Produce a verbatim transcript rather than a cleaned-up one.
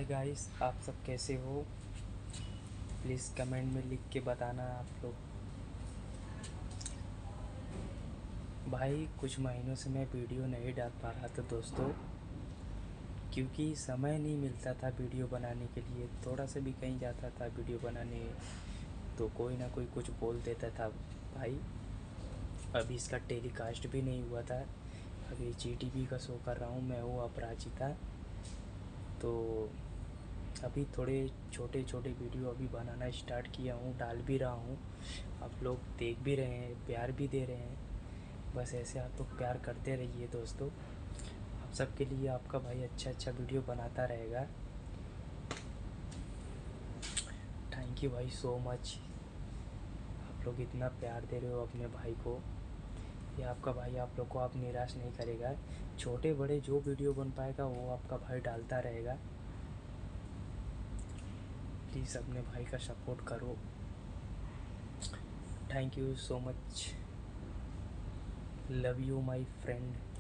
Hi guys, आप सब कैसे हो? प्लीज़ कमेंट में लिख के बताना आप लोग। भाई कुछ महीनों से मैं वीडियो नहीं डाल पा रहा था दोस्तों, क्योंकि समय नहीं मिलता था वीडियो बनाने के लिए। थोड़ा सा भी कहीं जाता था वीडियो बनाने तो कोई ना कोई कुछ बोल देता था। भाई अभी इसका टेलीकास्ट भी नहीं हुआ था। अभी जी टी वी का शो कर रहा हूँ मैं, वो अपराजिता। तो अभी थोड़े छोटे छोटे वीडियो अभी बनाना स्टार्ट किया हूँ, डाल भी रहा हूँ। आप लोग देख भी रहे हैं, प्यार भी दे रहे हैं। बस ऐसे आप लोग प्यार करते रहिए दोस्तों। आप सबके लिए आपका भाई अच्छा अच्छा वीडियो बनाता रहेगा। थैंक यू भाई सो मच। आप लोग इतना प्यार दे रहे हो अपने भाई को। ये आपका भाई आप लोग को आप निराश नहीं करेगा। छोटे बड़े जो वीडियो बन पाएगा वो आपका भाई डालता रहेगा। प्लीज़ अपने भाई का सपोर्ट करो। Thank you so much. Love you my friend.